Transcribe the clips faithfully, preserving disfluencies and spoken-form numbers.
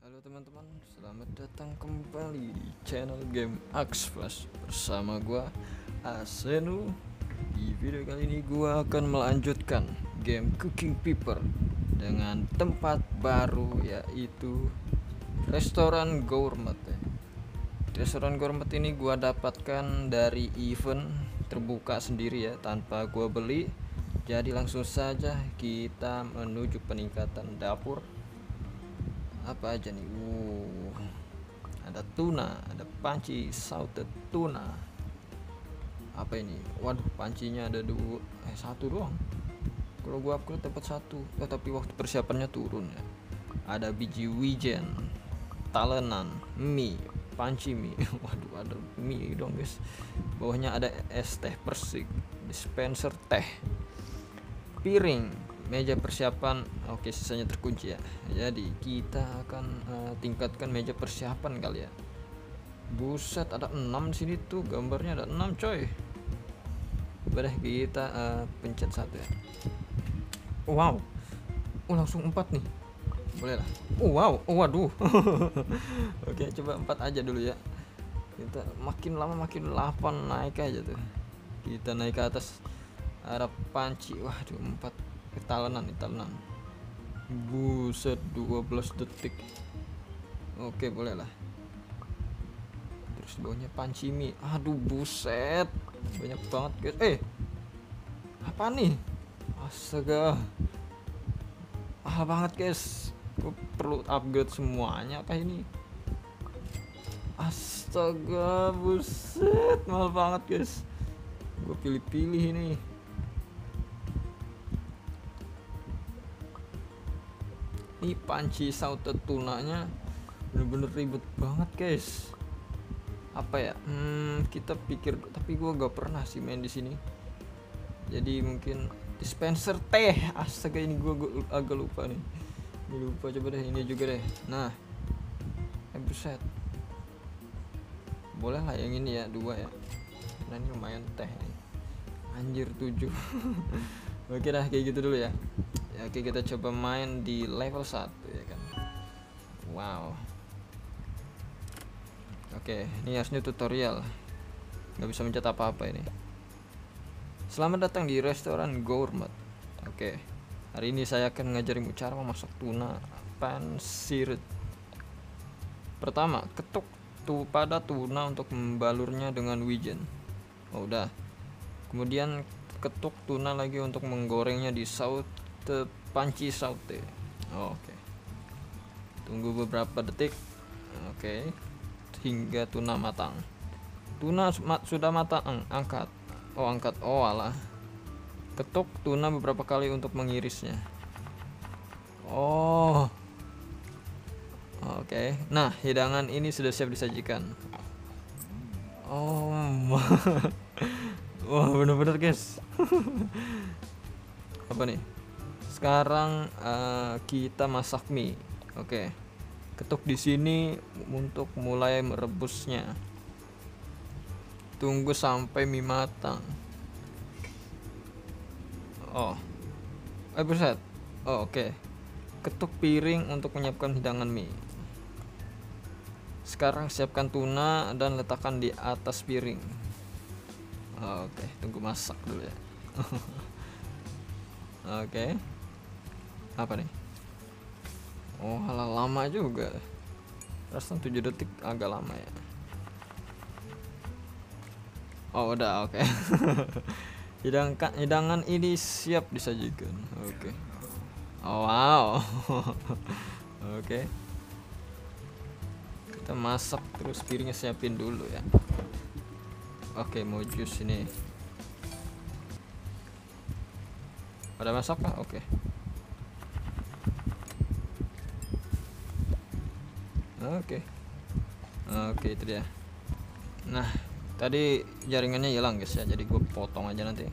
Halo teman-teman, selamat datang kembali di channel Game Axflash bersama gua Asenu. Di video kali ini gua akan melanjutkan game Cooking Pepper dengan tempat baru, yaitu restoran gourmet. Restoran gourmet ini gua dapatkan dari event terbuka sendiri ya, tanpa gua beli. Jadi langsung saja kita menuju peningkatan dapur. Apa aja nih? Uh, ada tuna, ada panci salted tuna. Apa ini? Waduh, pancinya ada dua, eh satu doang. Kalau gua upgrade dapat satu, oh, tapi waktu persiapannya turun ya. Ada biji wijen, talenan, mie, panci mie. Waduh, ada mie dong guys. Bawahnya ada es teh persik, dispenser teh, piring, meja persiapan. Oke, sisanya terkunci ya. Jadi kita akan uh, tingkatkan meja persiapan kali ya. Buset, ada enam di sini tuh, gambarnya ada enam coy. Coba deh kita uh, pencet satu ya. Wow, oh langsung empat nih, boleh lah. Oh wow, oh waduh. Oke, coba empat aja dulu ya. Kita makin lama makin delapan, naik aja tuh. Kita naik ke atas, ada panci. Waduh, empat. Talenan, talenan. Buset, dua belas detik. Oke, boleh lah. Terus bawahnya panci mie. Aduh, buset, banyak banget guys. Eh, apa nih? Astaga, mahal banget guys. Gue perlu upgrade semuanya kah ini? Astaga, buset, mahal banget guys. Gue pilih-pilih ini. Ini panci salted tunanya bener-bener ribet banget guys. Apa ya? Hmm, kita pikir, tapi gue gak pernah sih main di sini. Jadi mungkin dispenser teh. Astaga, ini gue, gue agak lupa nih. Ini lupa, coba deh ini juga deh. Nah, eh buset. Boleh lah yang ini ya, dua ya. Nah, ini lumayan teh nih. Anjir, tujuh. Oke dah, kayak gitu dulu ya. Ya, oke, kita coba main di level satu ya kan. Wow. Oke, ini harusnya tutorial. Nggak bisa mencet apa-apa ini. Selamat datang di restoran gourmet. Oke, hari ini saya akan ngajarin cara memasak tuna pansirit. Pertama, ketuk tu pada tuna untuk membalurnya dengan wijen. Oh, udah. Kemudian ketuk tuna lagi untuk menggorengnya di saut panci saute. Oh, oke, okay. Tunggu beberapa detik. Oke, okay. Hingga tuna matang. Tuna mat, sudah matang, angkat. Oh, angkat. Oh, alah. Ketuk tuna beberapa kali untuk mengirisnya. Oh, oke, okay. Nah, hidangan ini sudah siap disajikan. Oh, wah, bener-bener guys. Apa nih? Sekarang uh, kita masak mie. Oke. Ketuk di sini untuk mulai merebusnya. Tunggu sampai mie matang. Oh. Eh buset. Oh, oke. Okay. Ketuk piring untuk menyiapkan hidangan mie. Sekarang siapkan tuna dan letakkan di atas piring. Oh, oke, okay. Tunggu masak dulu ya. Oke. Okay. Apa nih? Oh, halah, lama juga. Rasanya tujuh detik agak lama ya. Oh, udah, oke. Okay. hidangan hidangan ini siap disajikan. Oke. Okay. Oh, wow. Oke. Okay. Kita masak terus, piringnya siapin dulu ya. Oke, okay, mau jus ini. Pada masak kah? Oke. Okay. Oke, okay. Oke, okay, itu dia. Nah, tadi jaringannya hilang guys ya, jadi gue potong aja nanti.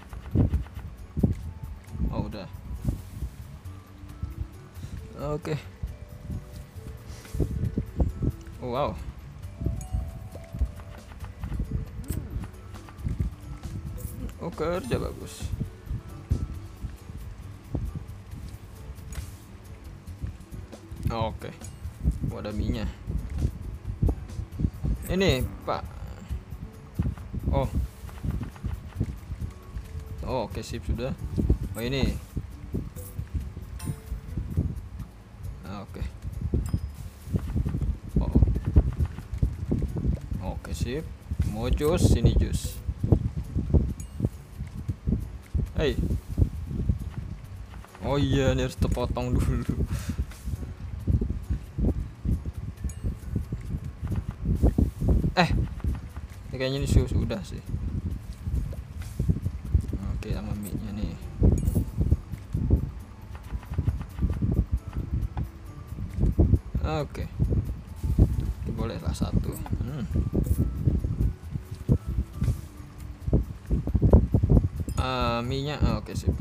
Oh, udah. Oke. Okay. Oh, wow. Oh, kerja bagus. Oke. Okay. Oh, ada mie nya ini pak. Oh oh oke, sip, sudah. Oh ini. Ah, oke. Oh oke, sip. Mau jus, sini jus. Hey. Oh iya, ini harus terpotong dulu. Eh, ini kayaknya ini sudah sih. Oke, sama mie-nya nih. Oke, boleh lah satu. Hmm. Uh, mie-nya, oh, oke, sip.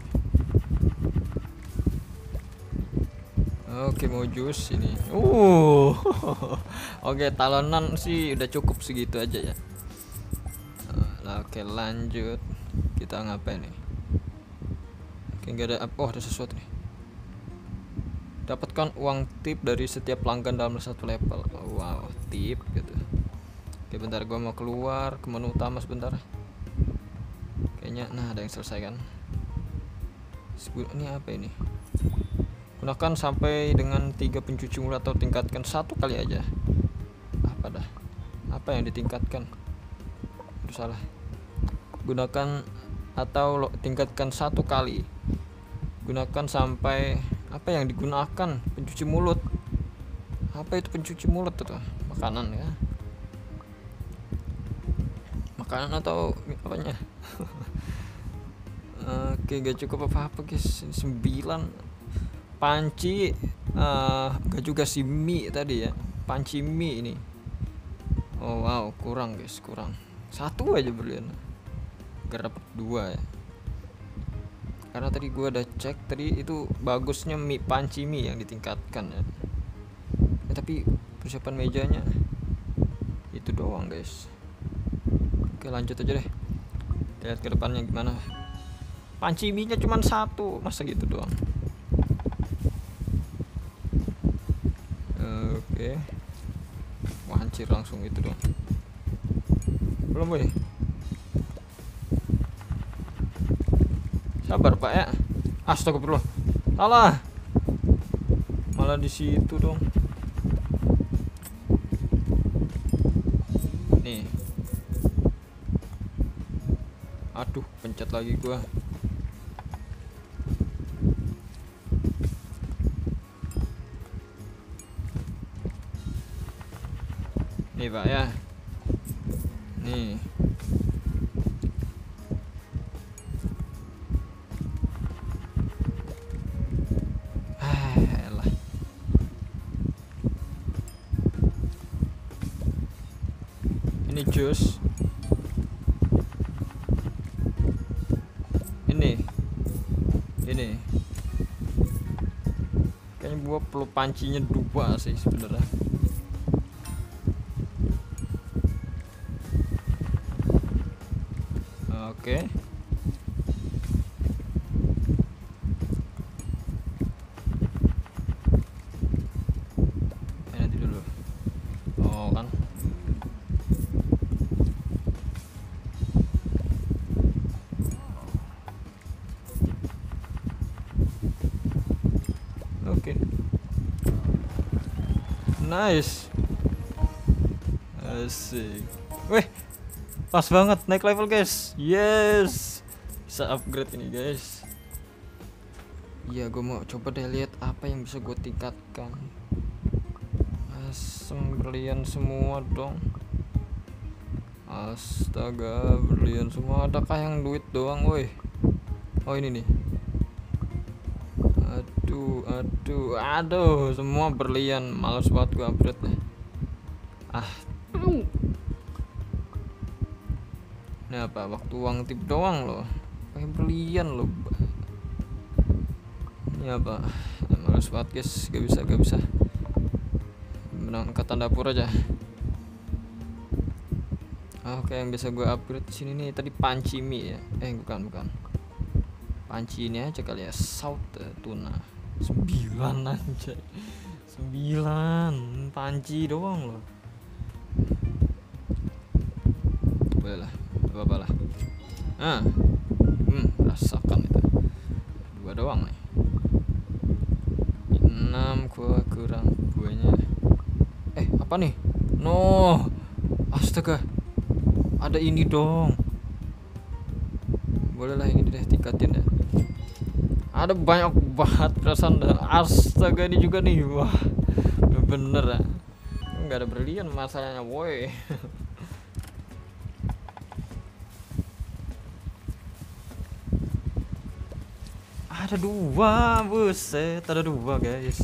Oke, mau jus ini. Uh, oke, talonan sih udah cukup segitu aja ya. Uh, oke, lanjut. Kita ngapain nih? Oke, nggak ada. Oh, ada sesuatu nih. Dapatkan uang tip dari setiap pelanggan dalam satu level. Oh, wow, tip gitu. Oke, bentar, gua mau keluar ke menu utama sebentar. Kayaknya, nah ada yang selesai kan? Ini apa ini? Gunakan sampai dengan tiga pencuci mulut atau tingkatkan satu kali aja. Apa dah? Apa yang ditingkatkan? Itu salah. Gunakan atau lo, tingkatkan satu kali. Gunakan sampai apa yang digunakan? Pencuci mulut. Apa itu pencuci mulut itu? Makanan ya? Makanan atau apanya? Oke, gak cukup apa-apa guys. Sembilan. Panci uh, gak juga si mie tadi ya, panci mie ini. Oh wow, kurang guys, kurang satu aja berlian, gak dapet dua ya, karena tadi gua udah cek tadi itu bagusnya mie panci mie yang ditingkatkan ya. Ya tapi persiapan mejanya itu doang guys. Oke, lanjut aja deh, lihat ke depannya gimana. Panci mie nya cuma satu, masa gitu doang. Oke, wah hancur langsung itu dong. Belum boy. Sabar pak ya. Astagfirullah. Salah. Malah di situ dong. Nih. Aduh, pencet lagi gua. Nih pak ya, nih ah, elah. Ini jus, ini ini kayaknya gua perlu pancinya dua sih sebenarnya. Oke. Eh, nanti dulu. Oh kan. Oke. Nice. Asik. Weh. Pas banget naik level guys. Yes, bisa upgrade ini guys. Iya, gue mau coba deh lihat apa yang bisa gue tingkatkan. Asem berlian semua dong. Astaga, berlian semua. Adakah yang duit doang woi? Oh ini nih. Aduh, aduh, aduh, semua berlian. Males banget gue upgrade deh. Ah. Ini apa? Waktu uang tip doang loh. Kayak berlian loh. Ini apa? Nah, males banget guys. Gak bisa, gak bisa. Menang angkatan dapur aja. Oke, yang bisa gue upgrade di sini nih tadi panci mie ya. Eh bukan, bukan. Panci ini aja kali ya. Saut uh, tuna. Sembilan aja. Sembilan panci doang loh. Boleh lah, apa lah. Ah, hmm, rasakan itu. Dua doang nih. Enam gua kurang buahnya. Eh, apa nih? No, astaga. Ada ini dong. Boleh lah ini deh, tingkatin ya. Ada banyak banget perasaan dah. Astaga, ini juga nih. Wah, bener ya. Nggak ada berlian masalahnya, woi. Ada dua, buset, ada dua guys.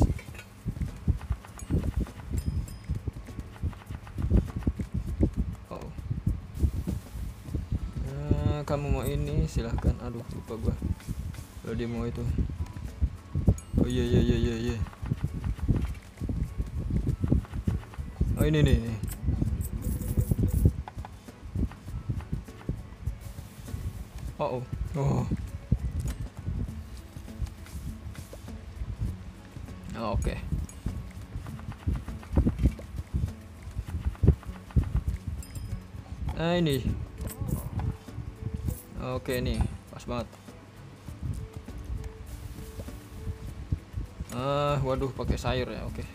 Oh, nah, kamu mau ini silahkan. Aduh, lupa gua. Kalau dia mau itu. Oh iya iya iya iya iya. Oh ini nih, nih. Oh, oh. Oh. Oh, oke. Okay. Nah ini. Oke nih, pas banget. Ah, waduh, pakai sayur ya, oke. Okay.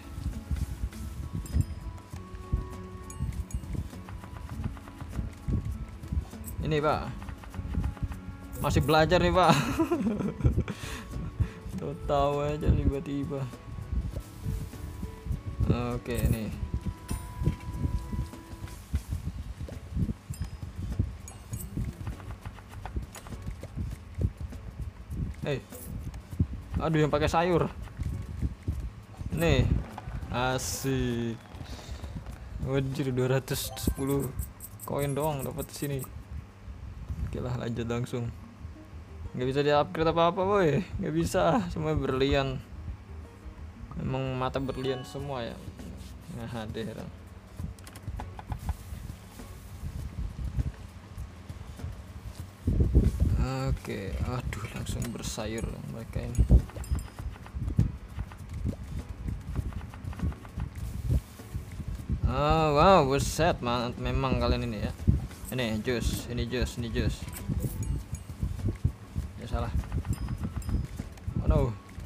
Ini Pak, masih belajar nih Pak. Tahu aja tiba-tiba. Oke nih. Eh, aduh yang pakai sayur. Nih, asik. Waduh, dua ratus sepuluh koin doang dapat sini. Oke lah, lanjut langsung. Nggak bisa di upgrade apa-apa boy, nggak bisa, semua berlian. Emang mata berlian semua ya. Nah, deh. Oke, aduh langsung bersayur mereka ini. Oh wow, buset, mantap memang kalian ini ya. Ini jus, ini jus, ini jus. Ya salah. Oh no.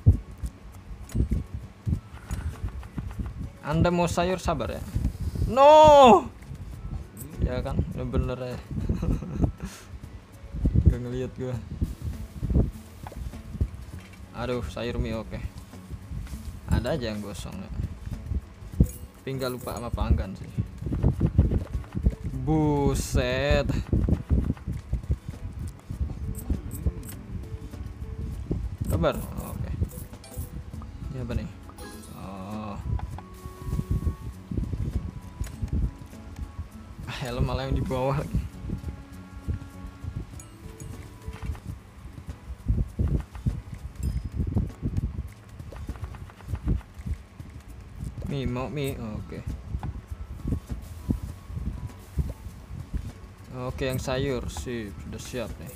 Anda mau sayur sabar ya. No. Ya kan, bener ya. Gak ngeliat gua. Aduh, sayur mie oke. Okay. Ada aja yang gosong ya. Tapi nggak lupa sama panggan sih. Buset. Sabar. Oh, oke. Okay. Ini apa nih? Oh. Helm malah yang di bawah lagi. Mie, mau mie, oh, oke. Okay. Oke, yang sayur sih sudah siap nih.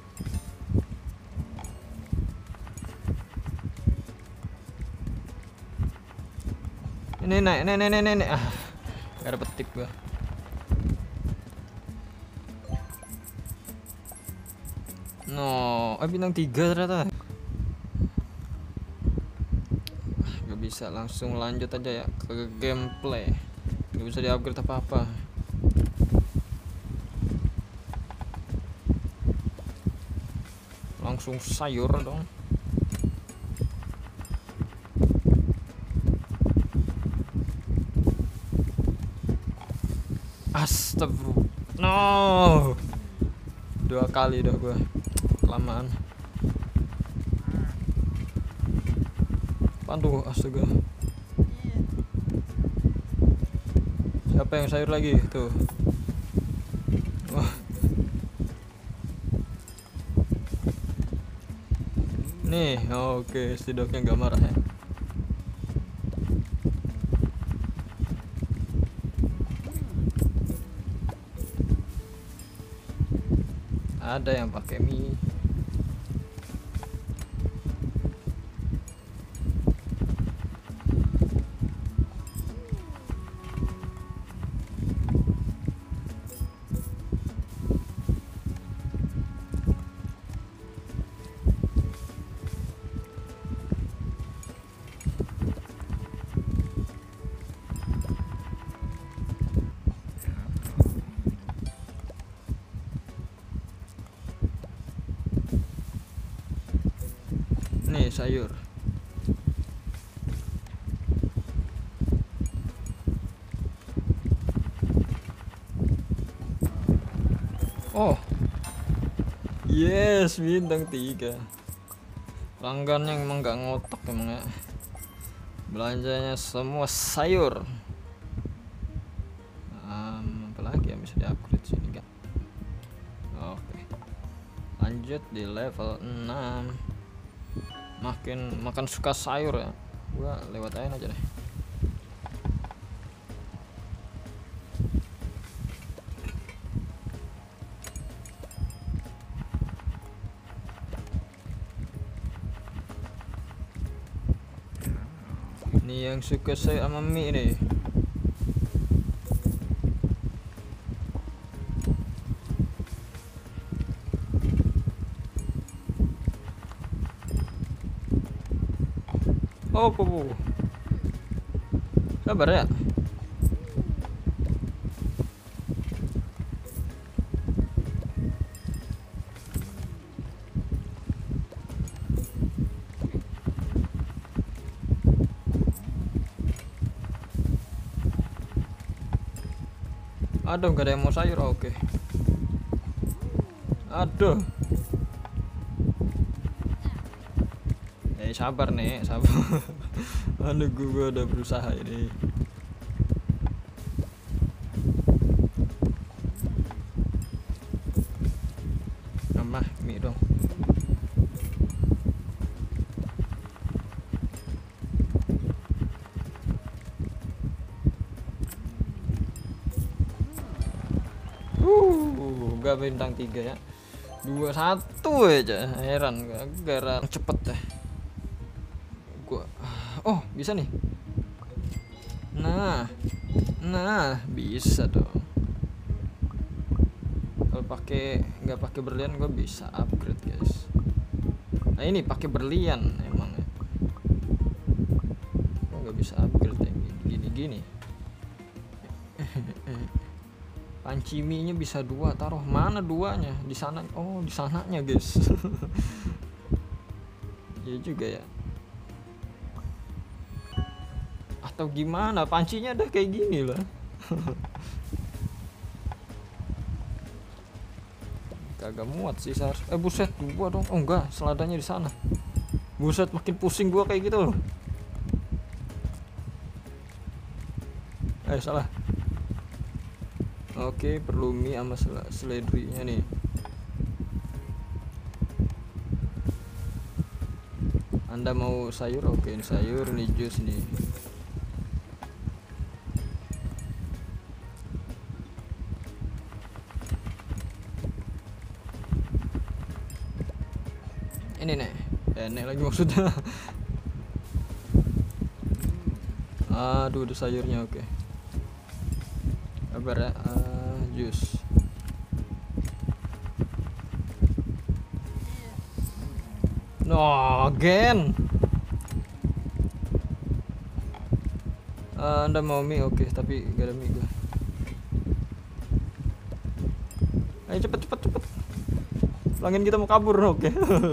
Ini naik, nenek, nenek, nenek. Ah, gak ada petik gua. No, eh bintang tiga ternyata. Gak bisa, langsung lanjut aja ya ke gameplay. Gak bisa di-upgrade apa-apa. Langsung sayur dong. Astagfirullah. No. Dua kali dah gua. Kelamaan. Aduh, astaga. Siapa yang sayur lagi tuh? Wah. Nih, oke, okay. Sidoknya nggak marah ya. Ada yang pakai mie. Nih sayur. Oh, yes, bintang tiga. Pelanggan yang emang gak ngotak emang ya. Belanjanya semua sayur. Um, apalagi yang bisa di-upgrade sini kan? Oke. Lanjut di level enam. Makin makan suka sayur ya. Gua lewat aja deh. Ini yang suka saya sama mie nih. Oh, oh, oh. Sabar ya. Aduh, gak ada yang mau sayur. Oke. Aduh. Eh, sabar nih, sabar. Aduh, gue udah berusaha ini. Nambah mie dong. Uh, gak bintang tiga ya. Dua satu aja. Heran gara cepet deh. Gua. Oh, bisa nih. Nah. Nah, bisa dong. Kalau pakai nggak pakai berlian gue bisa upgrade, guys. Nah, ini pakai berlian emang ya. Gue nggak bisa upgrade yang gini-gini. Panci mie-nya bisa dua, taruh mana duanya? Di sana. Oh, di sananya, guys. Ya juga ya. Atau gimana? Pancinya udah kayak gini lah. Kagak muat sih sar. Eh buset, dua dong. Oh enggak, seladanya di sana. Buset, makin pusing gua kayak gitu. Eh salah. Oke, perlu mie sama sel seledrinya nih. Anda mau sayur? Oke, ini sayur, ini jus nih. Ini nih, enak lagi maksudnya. Aduh, ada sayurnya. Oke. Sabar ya. Uh, jus. No, again. Uh, anda mau mie? Oke, tapi gak ada mie gue. Ayo cepet cepet cepet. Pelanggan kita mau kabur. Oke.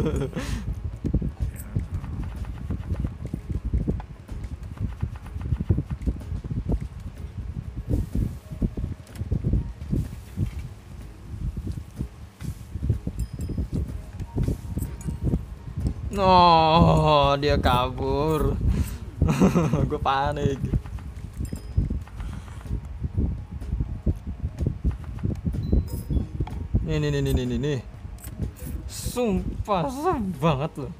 No, dia kabur. Gue panik. Nih nih nih nih nih nih. Sumpah susah banget loh.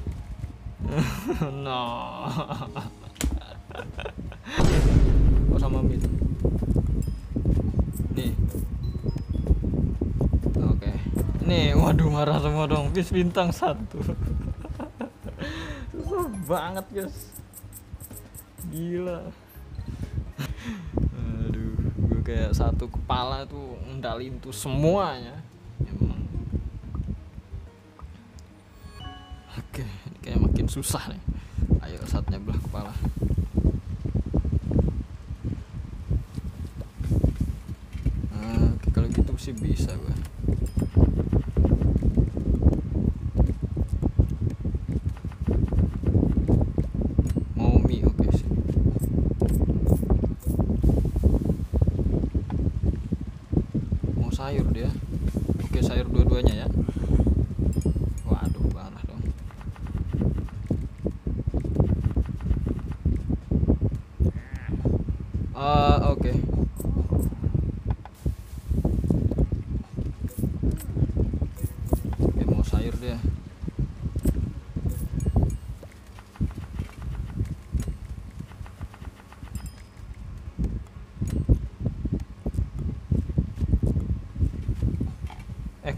No. Oh sama mie. Nih. Oke. Nih, waduh marah semua dong. Bis bintang satu. Susah banget guys. Gila. Aduh, gue kayak satu kepala tuh ngendalin tuh semuanya. Emang. Oke, ini kayak makin susah nih. Ayo saatnya belah kepala. Nah, oke, kalau gitu sih bisa gue.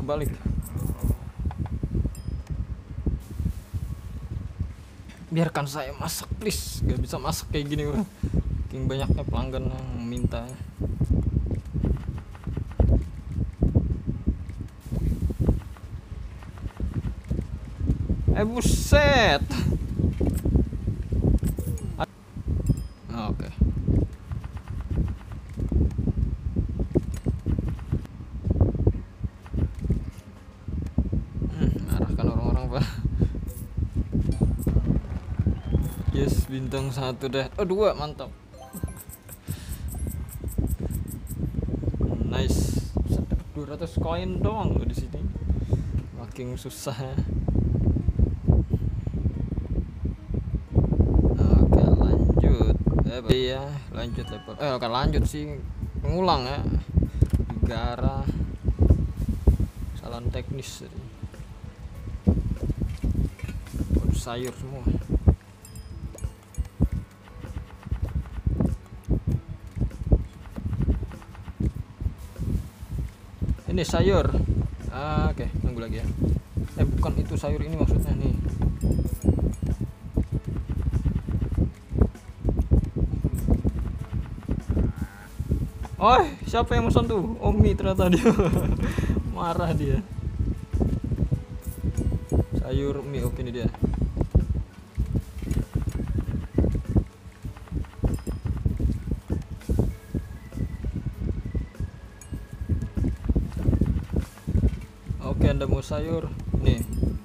kebalik. Biarkan saya masak please, gak bisa masak kayak gini gua. Saking banyaknya pelanggan yang minta. Eh buset. Oke. Hmm, arahkan orang-orang pak. Yes, bintang satu deh. Oh dua, mantap. Nice. dua ratus koin doang loh di sini. Makin susah ya. Oke, lanjut. Eh, iya, lanjut level. Eh, akan lanjut sih. Mengulang ya. Negara. Kesalahan teknis tadi. Sayur semua. Ini sayur. Ah, oke, okay. Tunggu lagi ya. Eh bukan itu sayur, ini maksudnya nih. Oh, siapa yang pesan tuh? Omi ternyata dia. Marah dia. Sayur mie, oke ini dia. Oke, Anda mau sayur nih.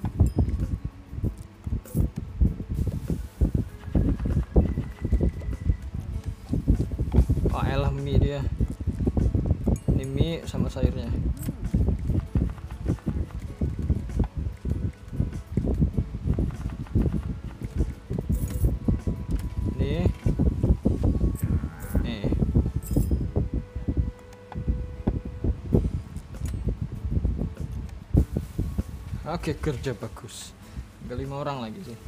Oh elah, mie dia. Ini mie sama sayurnya. Nih. Nih. Oke, kerja bagus. Tinggal lima orang lagi sih.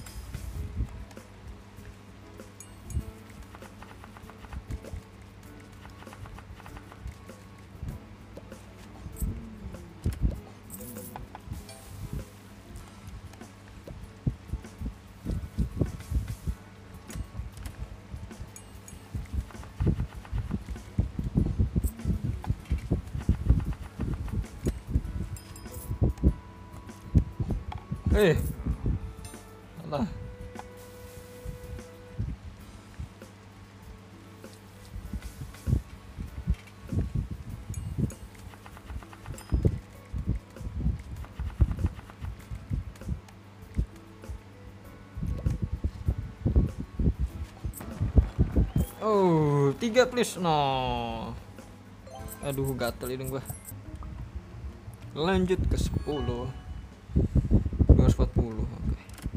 Eh, salah. Oh, tiga please. No. Aduh, gatel hidung gua. Lanjut ke sepuluh. dua ratus empat puluh. Oke.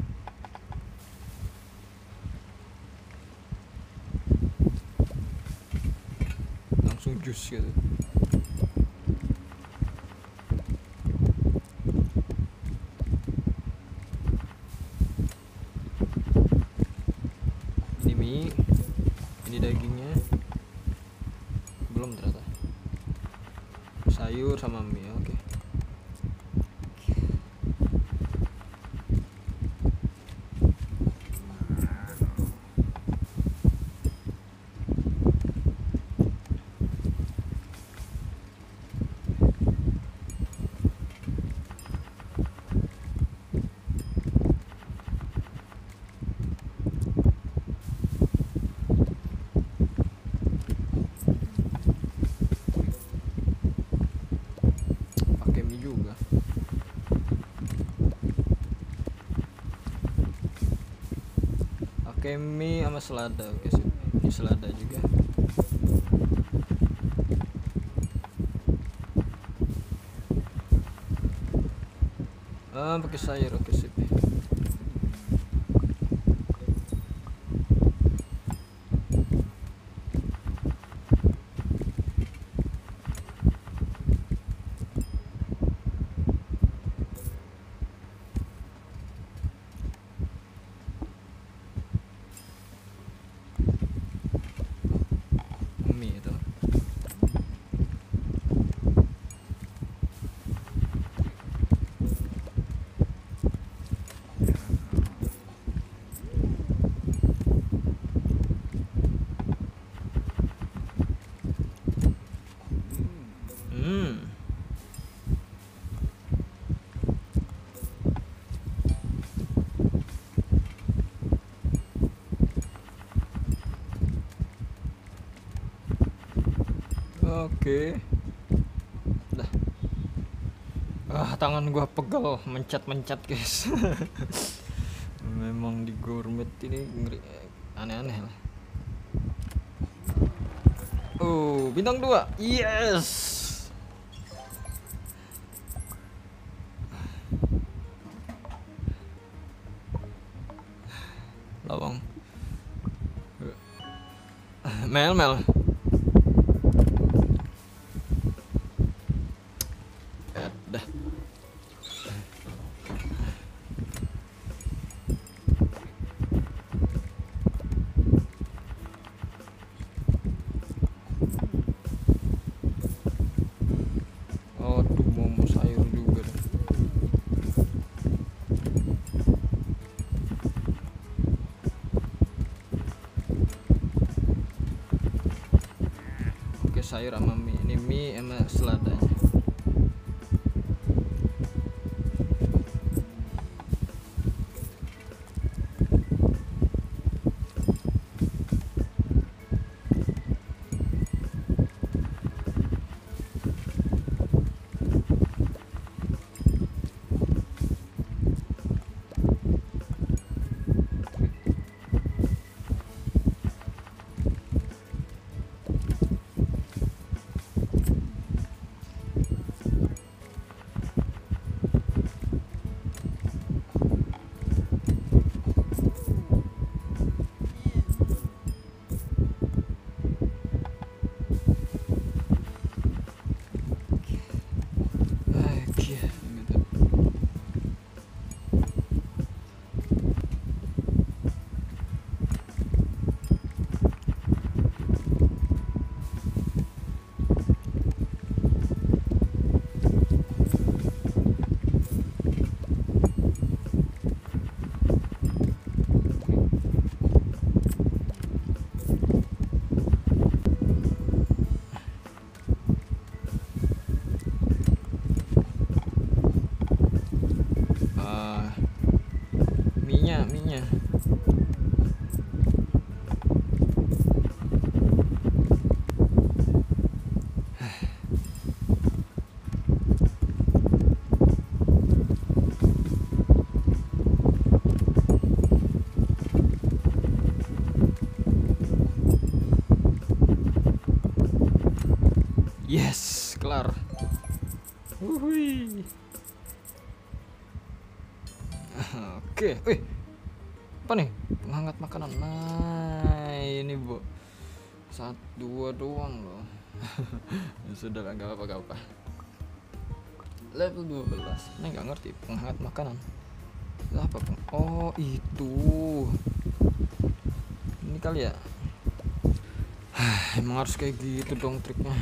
Langsung jus gitu. Ini mie, ini dagingnya. Belum ternyata. Sayur sama mie, oke. Juga pakai mie sama selada. Oke sih, ini selada juga. Ah, pakai sayur. Oke sip. Oke. Dah. Ah, tangan gua pegel mencet-mencet, guys. Memang di gourmet ini ngeri, aneh-aneh lah. Oh, bintang dua. Yes. Lawang. Mel Mel. Dah. Aduh, mau sayur juga dah. Oke, sayur sama mie. Ini mie sama seladanya. Oke, gitu. Ah, mie-nya, mie-nya. Yes, kelar. Wuhui. Oke, wih, apa nih? Penghangat makanan. Nah, ini bu, satu dua doang loh. Ya sudah lah, gak apa-apa, gak apa. Level dua belas. Ini nggak ngerti penghangat makanan. Apa peng? Oh itu. Ini kali ya. Emang harus kayak gitu dong triknya.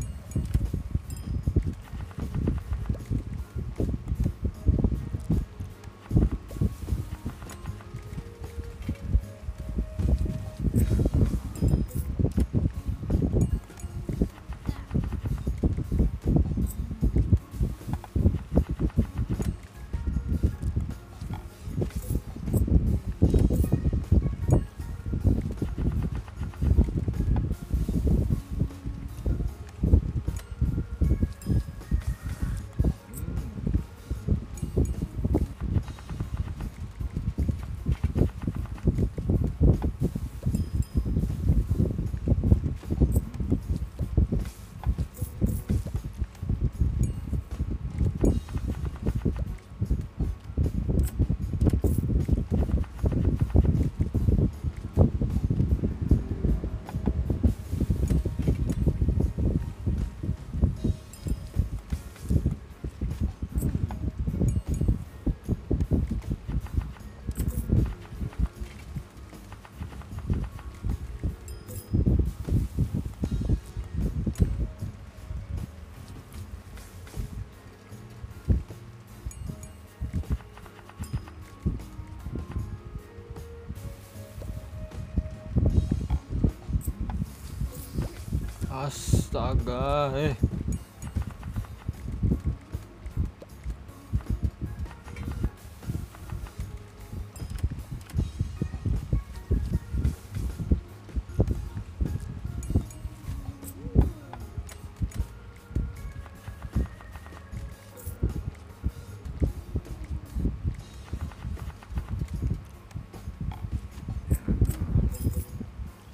Astaga, eh.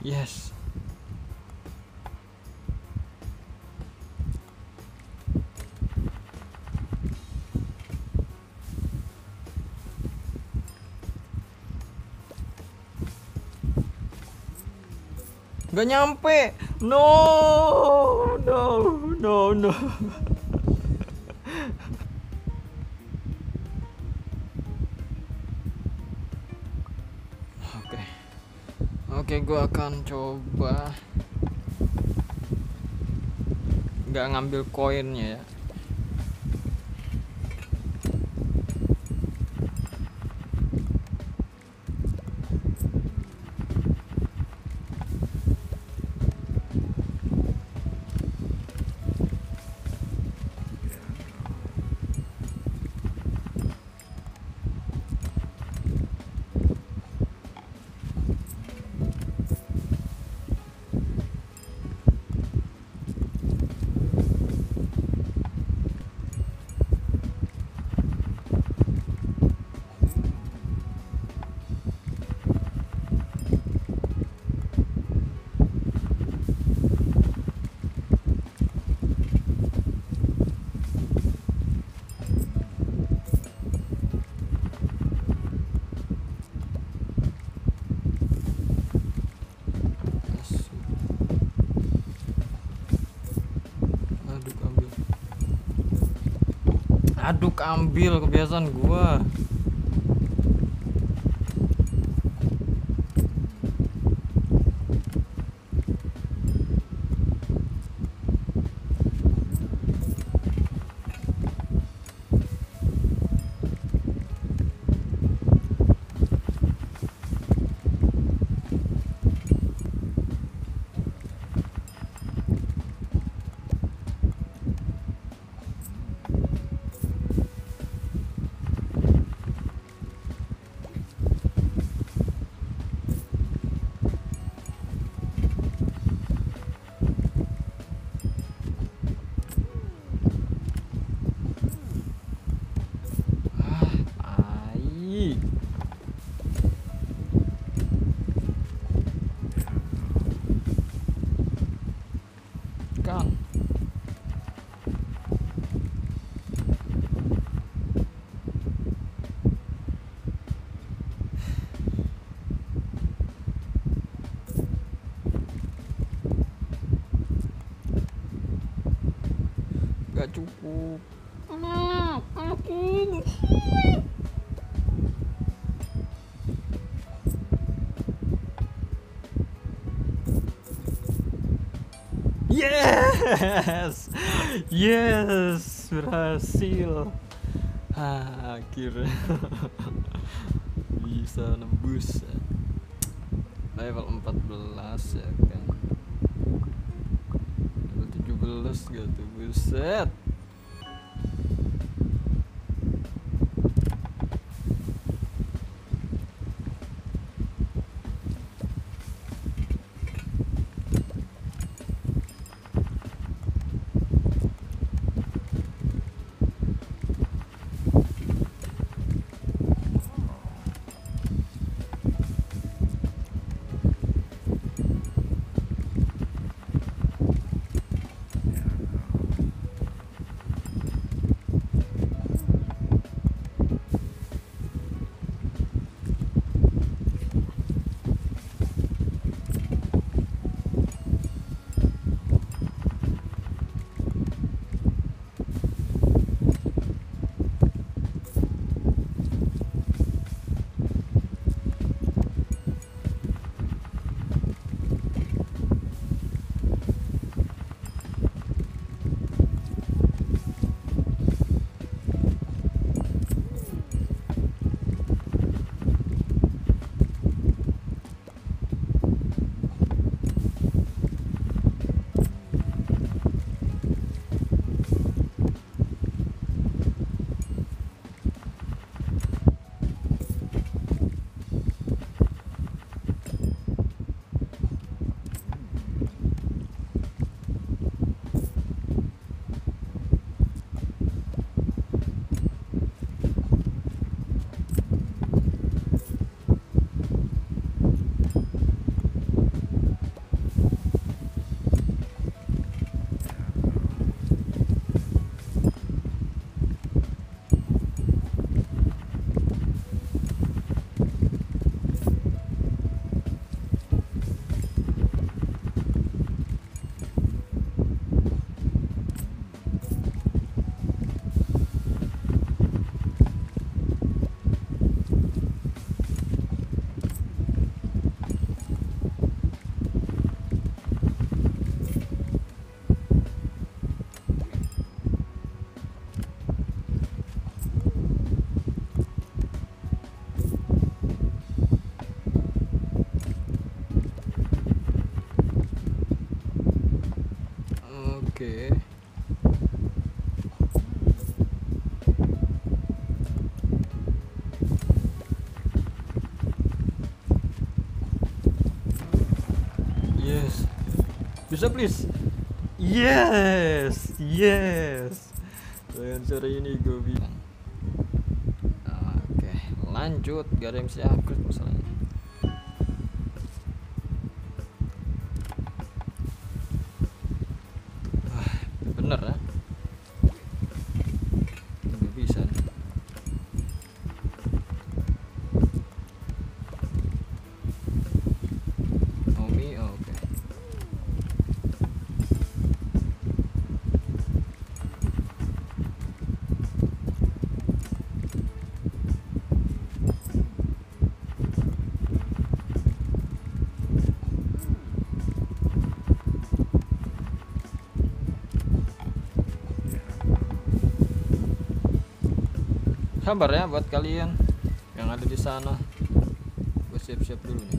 Yes. Gak nyampe. No, no, no, no. Oke, oke, gue akan coba nggak ngambil koinnya ya. Aduk ambil kebiasaan gua. Kan gak cukup. Ah, aku. Yes, yes, berhasil. Ah, akhirnya bisa nembus level empat belas ya kan. Level tujuh belas gitu, buset. Yes. Bisa please. Yes. Yes. Dengan cara ini gue bilang. Oke, lanjut. Gak ada yang bisa upgrade masalahnya. Wah, bener ya. Gak bisa nih. Omi, oh, oke. Sabar ya buat kalian yang ada di sana. Gue siap-siap dulu nih.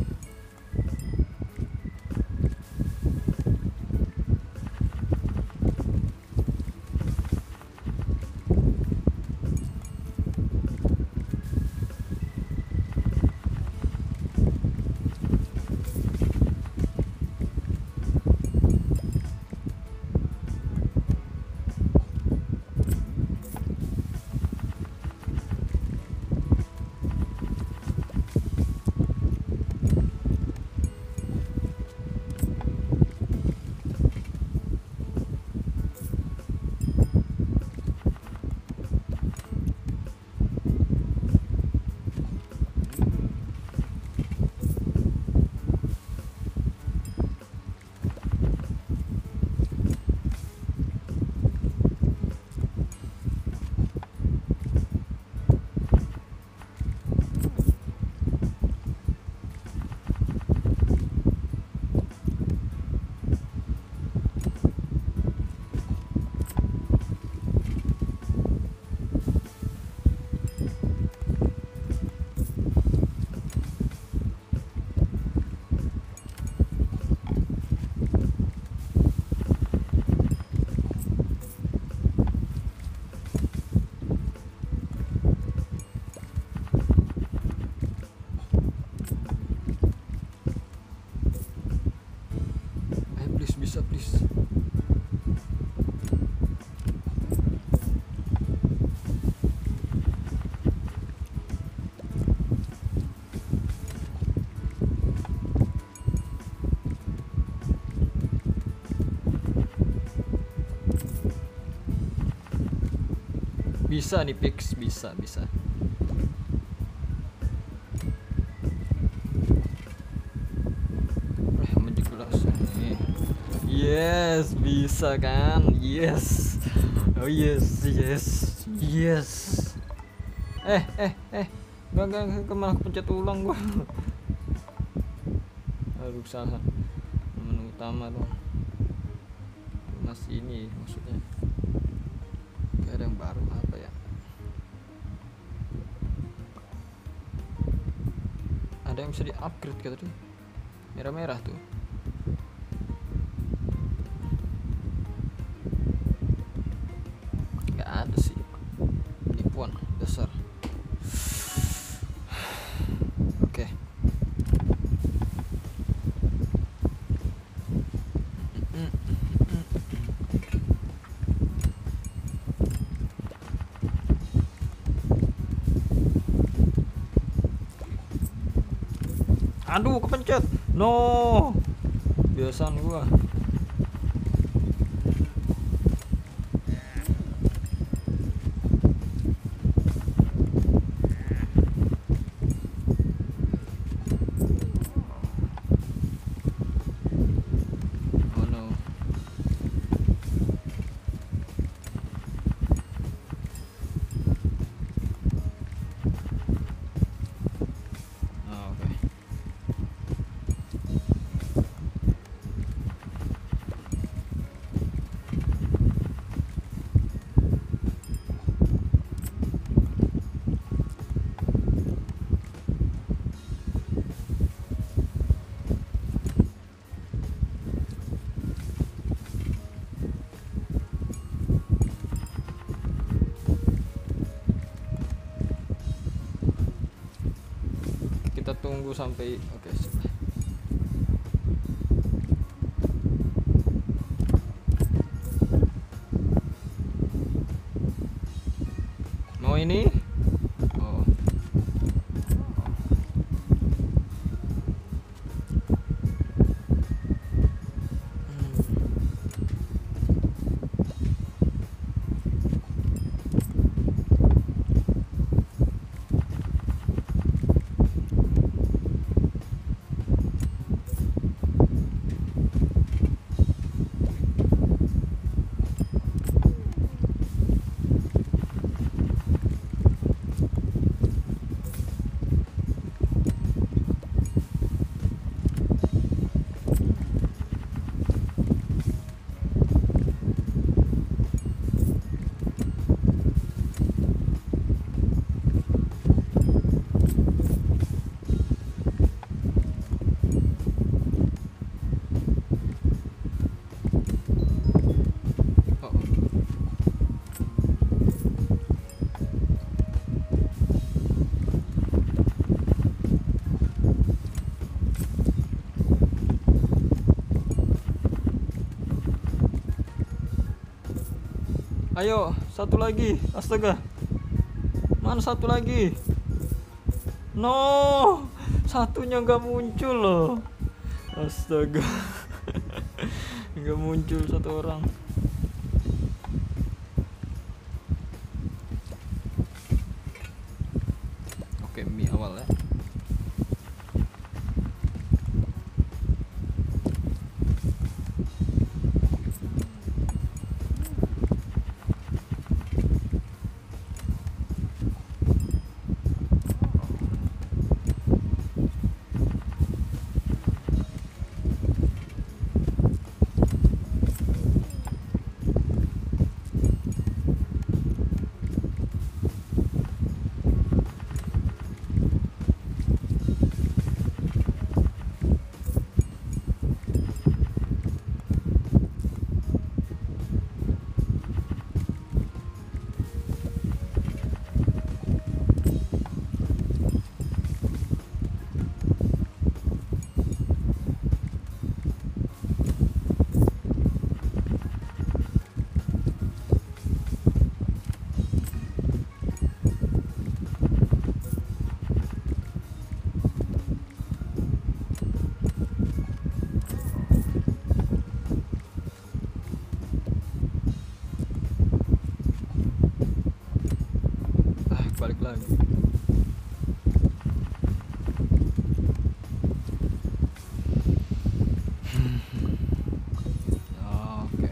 Bisa please. Bisa nih fix, bisa bisa. Yes, bisa kan? Yes. Oh yes, yes, yes. Eh, eh, eh. Gak, gak, gak, malah pencet ulang gua. Aduh, salah. Menu utama dong. Masih ini maksudnya. Gak ada yang baru apa ya? Ada yang bisa di-upgrade kata tuh. Merah-merah tuh. Ada sih nipuan dasar. Oke. Okay. Aduh, kepencet. No. Biasaan gua. Kita tunggu sampai oke okay, Ayo, satu lagi. Astaga. Mana satu lagi? No, satunya nggak muncul loh. Astaga. Nggak muncul satu orang. Oke, mie awal ya. Balik lagi. Oke.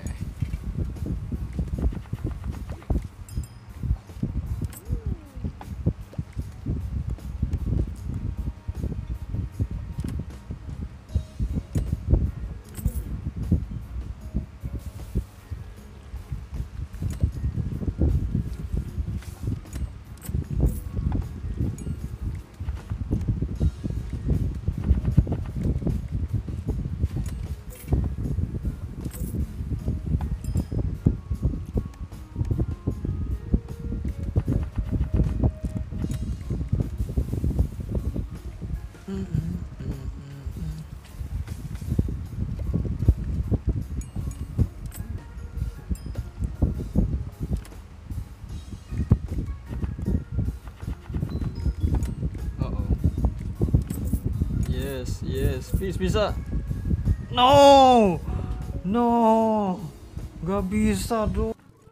Yes, yes, please bisa. No, no, nggak bisa dong.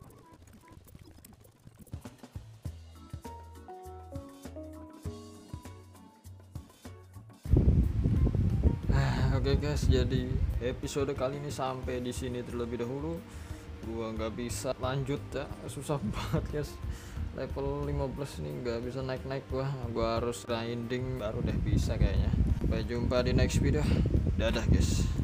Oke guys, jadi episode kali ini sampai di sini terlebih dahulu. Gua nggak bisa lanjut ya, susah banget guys. Level lima belas ini nggak bisa naik-naik gua. Gua harus grinding baru deh bisa kayaknya. Sampai jumpa di next video. Dadah guys.